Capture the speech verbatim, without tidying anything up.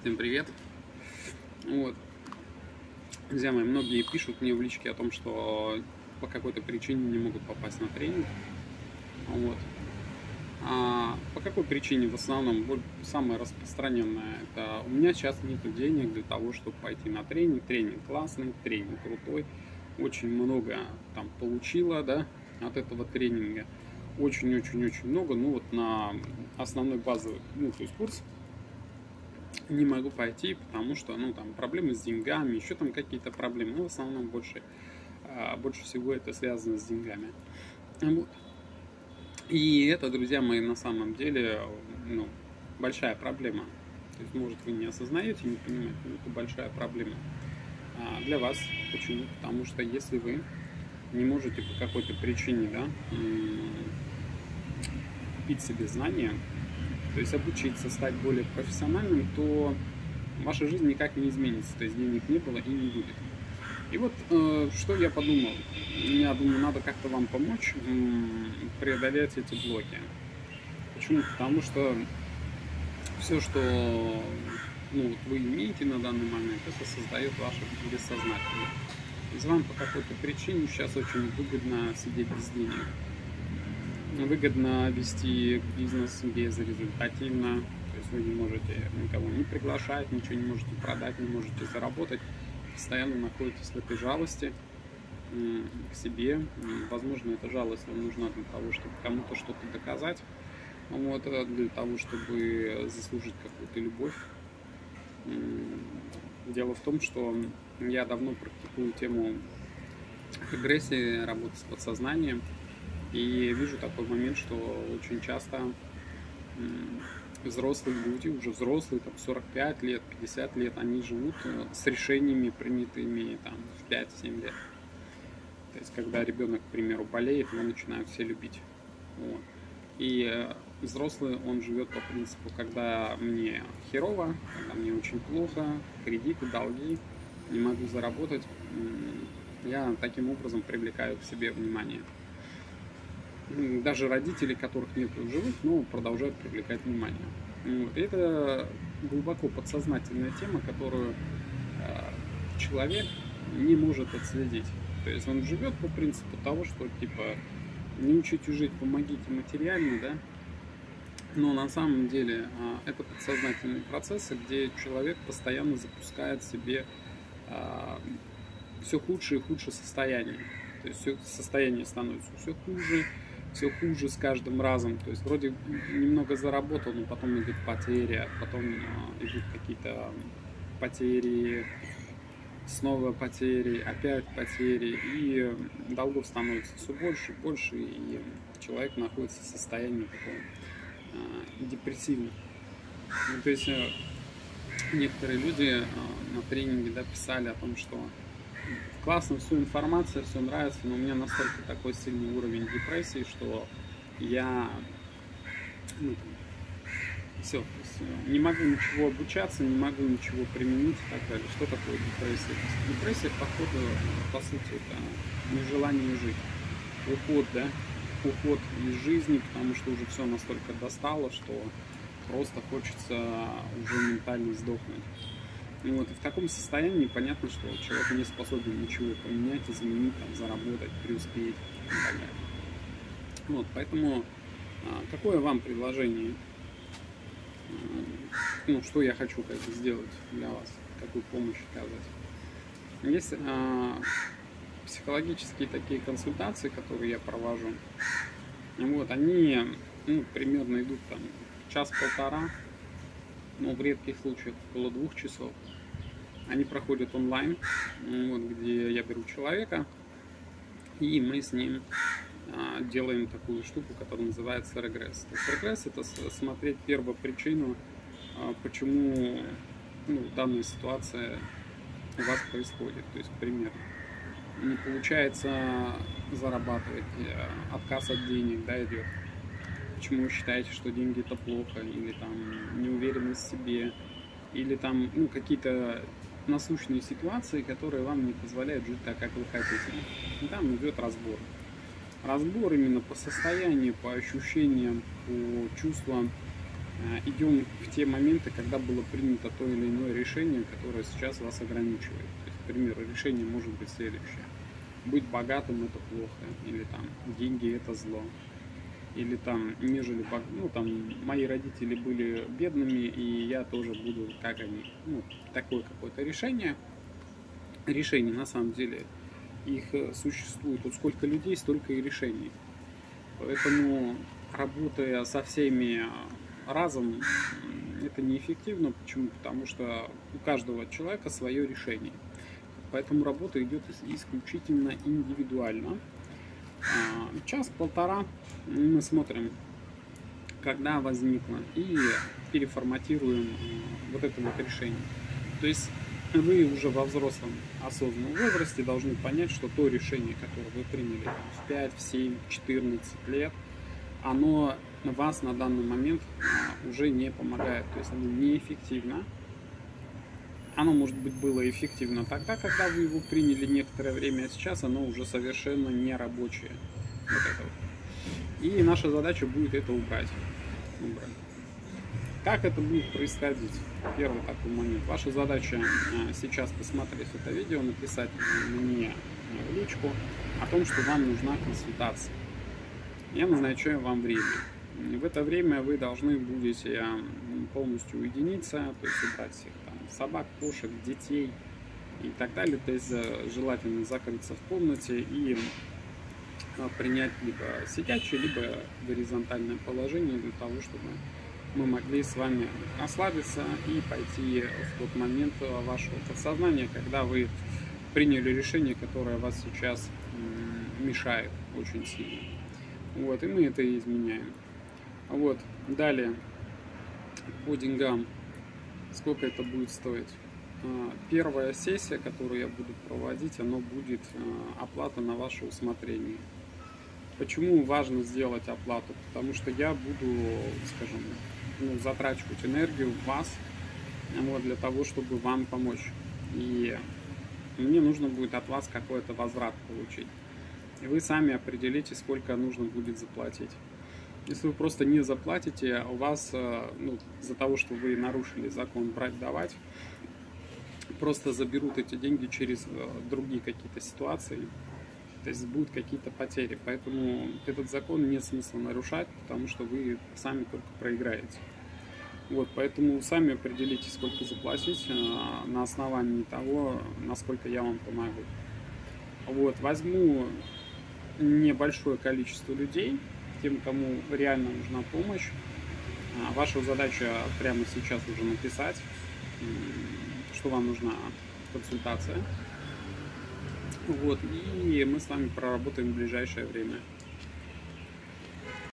Всем привет! Вот. Друзья мои, многие пишут мне в личке о том, что по какой-то причине не могут попасть на тренинг. Вот. А по какой причине? В основном самое распространенное — это у меня сейчас нет денег для того, чтобы пойти на тренинг. Тренинг классный, тренинг крутой. Очень много там получила, да, от этого тренинга. Очень-очень-очень много. Ну вот на основной базовый, ну то есть курс не могу пойти, потому что, ну, там проблемы с деньгами, еще там какие-то проблемы, но в основном больше, больше всего это связано с деньгами. Вот. И это, друзья мои, на самом деле, ну, большая проблема. То есть, может, вы не осознаете, не понимаете, но это большая проблема а для вас. Почему? Потому что если вы не можете по какой-то причине, да, купить себе знания, то есть обучиться, стать более профессиональным, то ваша жизнь никак не изменится. То есть денег не было и не будет. И вот э, что я подумал. Я думаю, надо как-то вам помочь э, преодолеть эти блоки. Почему? Потому что все, что ну, вот вы имеете на данный момент, это создает ваше бессознательное. То есть вам по какой-то причине сейчас очень выгодно сидеть без денег. Выгодно вести бизнес безрезультативно, то есть вы не можете никого не приглашать, ничего не можете продать, не можете заработать, постоянно находитесь в этой жалости к себе. Возможно, эта жалость вам нужна для того, чтобы кому-то что-то доказать, вот, для того, чтобы заслужить какую-то любовь. Дело в том, что я давно практикую тему регрессии, работы с подсознанием. И вижу такой момент, что очень часто взрослые люди, уже взрослые, там сорок пять лет, пятьдесят лет, они живут с решениями, принятыми там в пять-семь лет. То есть, когда ребенок, к примеру, болеет, его начинают все любить. Вот. И взрослый, он живет по принципу, когда мне херово, когда мне очень плохо, кредиты, долги, не могу заработать, я таким образом привлекаю к себе внимание. Даже родители, которых нет в живых, но продолжают привлекать внимание. Вот. Это глубоко подсознательная тема, которую э, человек не может отследить. То есть он живет по принципу того, что типа не учите жить, помогите материально, да. Но на самом деле э, это подсознательные процессы, где человек постоянно запускает в себе э, все худшее и худшее состояние. То есть все, состояние становится все хуже. Все хуже с каждым разом, то есть вроде немного заработал, но потом идет потеря, потом идут какие-то потери, снова потери, опять потери, и долгов становится все больше и больше, и человек находится в состоянии такого э, депрессивного. Ну, то есть э, некоторые люди э, на тренинге, да, писали о том, что классно, все информация, все нравится, но у меня настолько такой сильный уровень депрессии, что я ну, все, не могу ничего обучаться, не могу ничего применить и так далее. Что такое депрессия? Депрессия, походу, по сути, это нежелание жить. Уход, да, уход из жизни, потому что уже все настолько достало, что просто хочется уже ментально сдохнуть. И вот в таком состоянии понятно, что человек не способен ничего поменять, изменить, там, заработать, преуспеть и так далее. Вот, поэтому а, какое вам предложение? А, ну, что я хочу как бы сделать для вас, какую помощь оказать? Есть а, психологические такие консультации, которые я провожу. Вот, они ну, примерно идут там час-полтора. Но в редких случаях около двух часов. Они проходят онлайн, вот, где я беру человека, и мы с ним а, делаем такую штуку, которая называется регресс. То есть регресс — это смотреть первопричину, а, почему ну, данная ситуация у вас происходит. То есть, к примеру, не получается зарабатывать, отказ от денег, да, идет. Почему вы считаете, что деньги это плохо, или там неуверенность в себе, или там ну, какие-то насущные ситуации, которые вам не позволяют жить так, как вы хотите. И там идет разбор. Разбор именно по состоянию, по ощущениям, по чувствам, идем в те моменты, когда было принято то или иное решение, которое сейчас вас ограничивает. То есть, к примеру, решение может быть следующее. Быть богатым — это плохо, или там деньги — это зло, или там нежели, ну там мои родители были бедными, и я тоже буду как они. Ну, такое какое-то решение. Решений на самом деле их существует. Вот сколько людей, столько и решений. Поэтому, работая со всеми разом, это неэффективно. Почему? Потому что у каждого человека свое решение. Поэтому работа идет исключительно индивидуально. Час-полтора мы смотрим, когда возникло, и переформатируем вот это вот решение. То есть вы уже во взрослом осознанном возрасте должны понять, что то решение, которое вы приняли в пять, семь, четырнадцать лет, оно вас на данный момент уже не помогает, то есть оно неэффективно. Оно, может быть, было эффективно тогда, когда вы его приняли некоторое время, а сейчас оно уже совершенно не рабочее. Вот это вот. И наша задача будет это убрать. убрать. Как это будет происходить? Первый такой момент. Ваша задача сейчас, посмотреть это видео, написать мне в личку о том, что вам нужна консультация. Я назначаю вам время. В это время вы должны будете полностью уединиться, то есть убрать всех там собак, кошек, детей и так далее. То есть желательно закрыться в комнате и принять либо сидячее, либо горизонтальное положение для того, чтобы мы могли с вами расслабиться и пойти в тот момент вашего подсознания, когда вы приняли решение, которое вас сейчас мешает очень сильно. Вот, и мы это и изменяем. Вот, далее по деньгам, сколько это будет стоить. Первая сессия, которую я буду проводить, она будет оплата на ваше усмотрение. Почему важно сделать оплату? Потому что я буду, скажем, ну, затрачивать энергию в вас, вот, для того, чтобы вам помочь. И мне нужно будет от вас какой-то возврат получить. И вы сами определите, сколько нужно будет заплатить. Если вы просто не заплатите, у вас, ну, из-за того, что вы нарушили закон брать-давать, просто заберут эти деньги через другие какие-то ситуации. То есть будут какие-то потери. Поэтому этот закон нет смысла нарушать, потому что вы сами только проиграете. Вот, поэтому сами определите, сколько заплатить на основании того, насколько я вам помогу. Вот, возьму небольшое количество людей, тем, кому реально нужна помощь. Ваша задача прямо сейчас уже написать, что вам нужна консультация. Вот, и мы с вами проработаем в ближайшее время.